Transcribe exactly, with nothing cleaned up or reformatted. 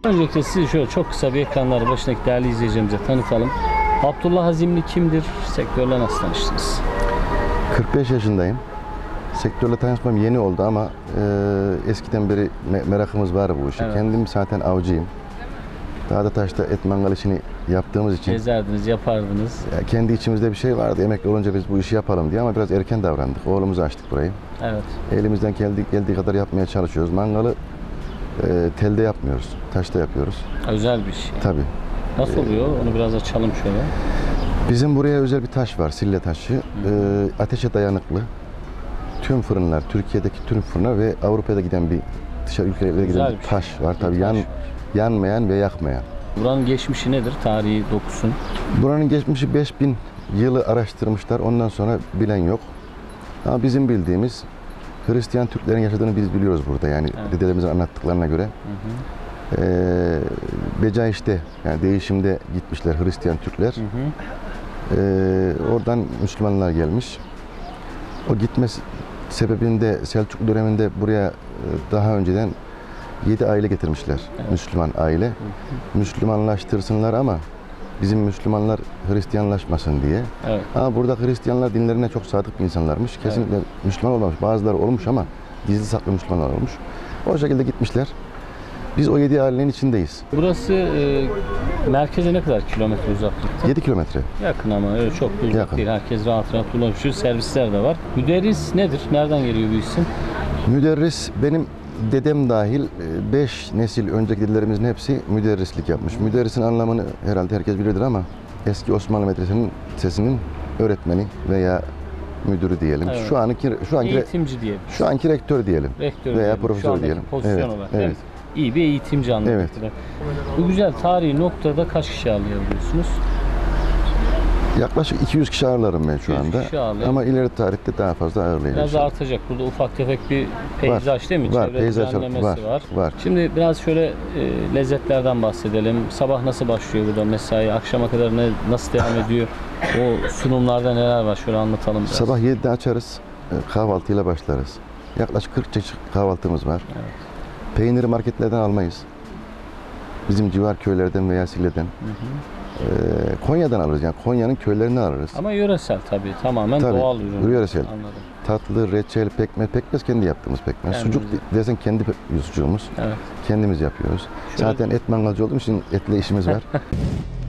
Öncelikle sizi şöyle çok kısa bir ekranları başındaki değerli izleyicilerimize tanıtalım. Abdullah Azimli kimdir? Sektörle nasıl tanıştınız? kırk beş yaşındayım. Sektörle tanışmam yeni oldu ama e, eskiden beri me merakımız var bu işe. Evet. Kendim zaten avcıyım. Dağda taşta et mangal işini yaptığımız için. Gezerdiniz, yapardınız. Ya kendi içimizde bir şey vardı. Emekli olunca biz bu işi yapalım diye ama biraz erken davrandık. Oğlumuzu açtık burayı. Evet. Elimizden geldiği, geldiği kadar yapmaya çalışıyoruz. Mangalı e, telde yapmıyoruz. Taşta yapıyoruz. Özel bir şey. Tabii. Nasıl oluyor? Onu biraz açalım şöyle. Bizim buraya özel bir taş var. Sille taşı. E, ateşe dayanıklı. Tüm fırınlar, Türkiye'deki tüm fırınlar ve Avrupa'da giden bir dışarı ülkelere giden bir taş şey. var. Tabii yan, yanmayan ve yakmayan. Buranın geçmişi nedir? Tarihi dokusun. Buranın geçmişi beş bin yılı araştırmışlar. Ondan sonra bilen yok. Ama bizim bildiğimiz Hristiyan Türklerin yaşadığını biz biliyoruz burada. Yani evet. Dedelerimizin anlattıklarına göre. Hı hı. Ee, Becaiş'te yani değişimde gitmişler Hristiyan Türkler. Hı hı. Ee, oradan Müslümanlar gelmiş. O gitme sebebinde Selçuklu döneminde buraya daha önceden yedi aile getirmişler. Evet. Müslüman aile. Hı hı. Müslümanlaştırsınlar ama bizim Müslümanlar Hristiyanlaşmasın diye. Evet. Ama burada Hristiyanlar dinlerine çok sadık insanlarmış. Kesinlikle evet. Müslüman olmamış. Bazıları olmuş ama gizli saklı Müslümanlar olmuş. O şekilde gitmişler. Biz o yedi ailenin içindeyiz. Burası e, merkeze ne kadar kilometre uzaklıkta? yedi kilometre. Yakın ama öyle çok uzak Yakın. değil. Herkes rahat rahat ulaşıyor. Servisler de var. Müderris nedir? Nereden geliyor bu isim? Müderris benim dedem dahil beş nesil önceki dedelerimizin hepsi müderrislik yapmış. Müderrisin anlamını herhalde herkes bilirdir ama eski Osmanlı Medrese'nin sesinin öğretmeni veya müdürü diyelim. Evet. Şu anki şu anki eğitimci diyelim. Şu anki rektör diyelim. Rektör veya diyelim. profesör diyelim. Pozisyon evet. olarak. Evet. İyi bir eğitimci anlamında. Evet. Bu güzel tarihi noktada kaç kişi ağırlayabiliyorsunuz? Yaklaşık iki yüz kişi ağırlarım ben şu anda. Ama ileri tarihte daha fazla ağırlayacağım. Biraz artacak. Burada ufak tefek bir peyzaj var. Değil mi? Var. Çevre peyzaj var. var. Var. Şimdi biraz şöyle e, lezzetlerden bahsedelim. Sabah nasıl başlıyor burada mesai? Akşama kadar ne, nasıl devam ediyor? O sunumlarda neler var? Şöyle anlatalım biraz. Sabah yedide açarız. Kahvaltıyla başlarız. Yaklaşık kırk çeşit kahvaltımız var. Evet. Peyniri marketlerden almayız. Bizim civar köylerden veya Sille'den. Hı hı. Ee, Konya'dan alırız. Yani Konya'nın köylerini alırız. Ama yöresel tabii. Tamamen tabii, doğal ürün. Yöresel. Anladım. Tatlı, reçel, pekmez. Pekmez kendi yaptığımız pekmez. Kendimiz Sucuk desen kendi sucuğumuz. Evet. Kendimiz yapıyoruz. Şöyle... Zaten et mangalcı olduğum için etle işimiz var.